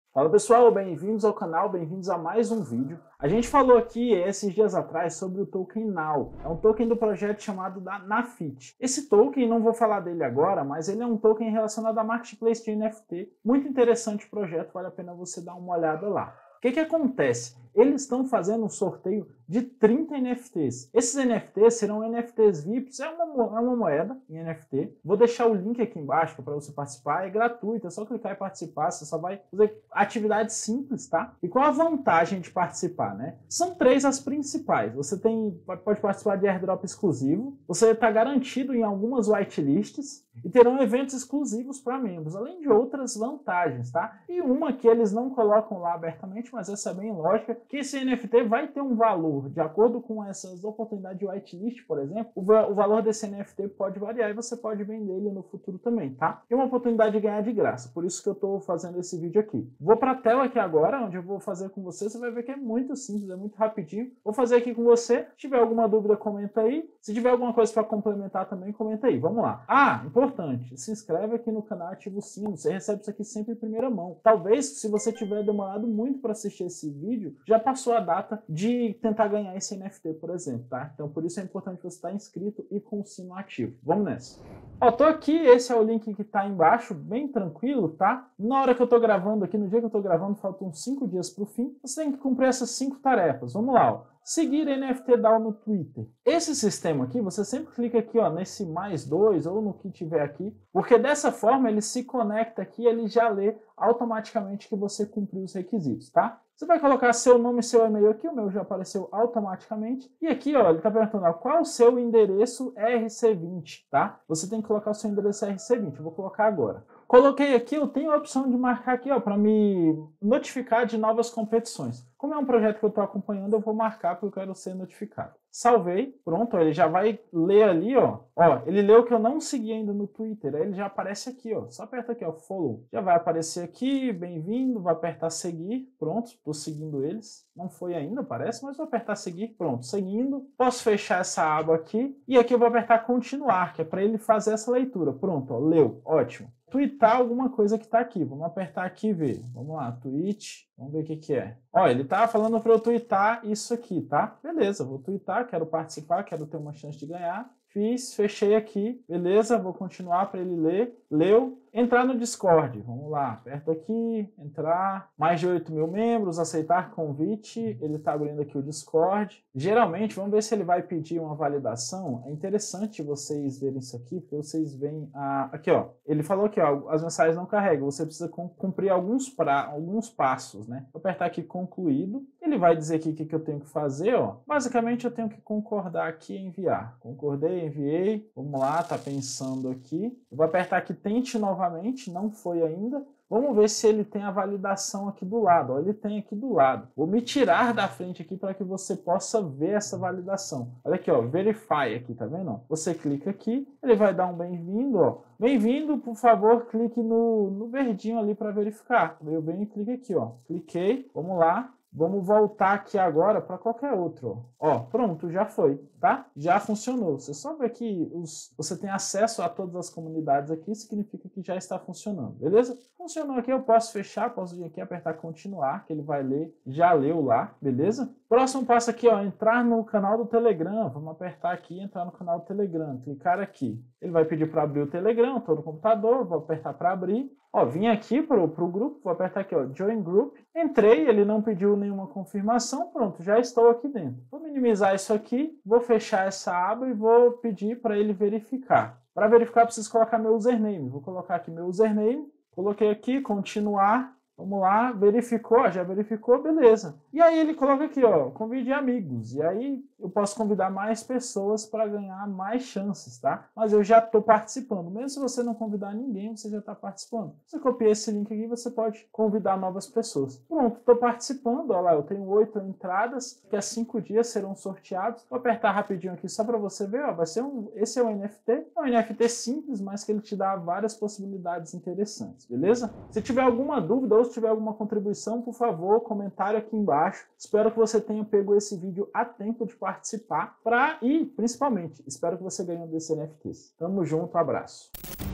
Fala pessoal, bem-vindos ao canal, bem-vindos a mais um vídeo. A gente falou aqui esses dias atrás sobre o token Now, é um token do projeto chamado da Nafit. Esse token, não vou falar dele agora, mas ele é um token relacionado a marketplace de NFT, muito interessante o projeto, vale a pena você dar uma olhada lá. O que acontece? Eles estão fazendo um sorteio de 30 NFTs. Esses NFTs serão NFTs VIPs, é uma moeda em NFT. Vou deixar o link aqui embaixo para você participar, é gratuito, é só clicar e participar, você só vai fazer atividades simples, tá? E qual a vantagem de participar, né? São três as principais. Você pode participar de airdrop exclusivo, você está garantido em algumas whitelists e terão eventos exclusivos para membros, além de outras vantagens, tá? E uma que eles não colocam lá abertamente, mas essa é bem lógica, que esse NFT vai ter um valor, de acordo com essas oportunidades de whitelist, por exemplo, o valor desse NFT pode variar e você pode vender ele no futuro também, tá? E uma oportunidade de ganhar de graça, por isso que eu estou fazendo esse vídeo aqui. Vou para a tela aqui agora, onde eu vou fazer com você vai ver que é muito simples, é muito rapidinho. Vou fazer aqui com você, se tiver alguma dúvida, comenta aí. Se tiver alguma coisa para complementar também, comenta aí. Vamos lá. Ah, importante, se inscreve aqui no canal, ativa o sino, você recebe isso aqui sempre em primeira mão. Talvez, se você tiver demorado muito para assistir esse vídeo, já passou a data de tentar ganhar esse NFT, por exemplo, tá? Então, por isso é importante você estar inscrito e com o sino ativo. Vamos nessa. Ó, tô aqui, esse é o link que tá embaixo, bem tranquilo, tá? Na hora que eu tô gravando aqui, no dia que eu tô gravando, faltam 5 dias pro fim, você tem que cumprir essas 5 tarefas. Vamos lá, ó. Seguir NFT DAO no Twitter. Esse sistema aqui, você sempre clica aqui, ó, nesse +2 ou no que tiver aqui, porque dessa forma ele se conecta aqui e ele já lê automaticamente que você cumpriu os requisitos, tá? Você vai colocar seu nome e seu e-mail aqui, o meu já apareceu automaticamente. E aqui, ó, ele está perguntando, ó, qual é o seu endereço RC20, tá? Você tem que colocar o seu endereço RC20, eu vou colocar agora. Coloquei aqui, eu tenho a opção de marcar aqui, ó, para me notificar de novas competições. Como é um projeto que eu estou acompanhando, eu vou marcar porque eu quero ser notificado. Salvei, pronto, ó, ele já vai ler ali, ó. Ó, ele leu que eu não segui ainda no Twitter, aí ele já aparece aqui, ó. Só aperta aqui, ó, follow. Já vai aparecer aqui, bem-vindo, vai apertar seguir, pronto, estou seguindo eles. Não foi ainda, parece, mas vou apertar seguir, pronto, seguindo. Posso fechar essa aba aqui e aqui eu vou apertar continuar, que é para ele fazer essa leitura. Pronto, ó, leu, ótimo. Tweetar alguma coisa que está aqui. Vamos apertar aqui e ver. Vamos lá, tweet. Vamos ver o que é. Ó, ele tá falando para eu tweetar isso aqui, tá? Beleza, vou tweetar, quero participar, quero ter uma chance de ganhar. Fiz, fechei aqui, beleza, vou continuar para ele ler. Leu. Entrar no Discord, vamos lá, aperta aqui, entrar, mais de 8 mil membros, aceitar convite, ele está abrindo aqui o Discord. Geralmente, vamos ver se ele vai pedir uma validação, é interessante vocês verem isso aqui, porque vocês veem, aqui ó, ele falou que ó, as mensagens não carregam, você precisa cumprir alguns passos, né? Vou apertar aqui concluído, ele vai dizer aqui o que eu tenho que fazer, ó, basicamente eu tenho que concordar aqui e enviar. Concordei, enviei, vamos lá, tá pensando aqui, eu vou apertar aqui tente novamente, não foi ainda. Vamos ver se ele tem a validação aqui do lado. Ó, ele tem aqui do lado. Vou me tirar da frente aqui para que você possa ver essa validação. Olha aqui, ó, verify aqui, tá vendo? Você clica aqui, ele vai dar um bem-vindo, ó. Bem-vindo, por favor, clique no verdinho ali para verificar. Eu venho e clico aqui, ó. Cliquei, vamos lá. Vamos voltar aqui agora para qualquer outro. Ó, pronto, já foi, tá? Já funcionou. Você só vê que você tem acesso a todas as comunidades aqui, significa que já está funcionando, beleza? Funcionou aqui, eu posso fechar, posso vir aqui apertar continuar, que ele vai ler, já leu lá, beleza? Próximo passo aqui, ó, entrar no canal do Telegram. Vamos apertar aqui e entrar no canal do Telegram, clicar aqui. Ele vai pedir para abrir o Telegram, estou no computador, vou apertar para abrir. Ó, vim aqui pro grupo, vou apertar aqui, ó, Join Group. Entrei, ele não pediu nenhuma confirmação, pronto, já estou aqui dentro. Vou minimizar isso aqui, vou fechar essa aba e vou pedir para ele verificar. Para verificar, preciso colocar meu username. Vou colocar aqui meu username, coloquei aqui, continuar. Vamos lá, verificou, já verificou, beleza. E aí ele coloca aqui, ó, convide amigos. E aí eu posso convidar mais pessoas para ganhar mais chances, tá? Mas eu já estou participando. Mesmo se você não convidar ninguém, você já está participando. Você copia esse link aqui, você pode convidar novas pessoas. Pronto, estou participando, olha lá, eu tenho 8 entradas, que há 5 dias serão sorteados. Vou apertar rapidinho aqui só para você ver, ó, vai ser esse é um NFT. É um NFT simples, mas que ele te dá várias possibilidades interessantes, beleza? Se tiver alguma dúvida ou se tiver alguma contribuição, por favor, comentário aqui embaixo. Espero que você tenha pego esse vídeo a tempo de participar e, principalmente, espero que você ganhe um desses NFTs. Tamo junto, abraço.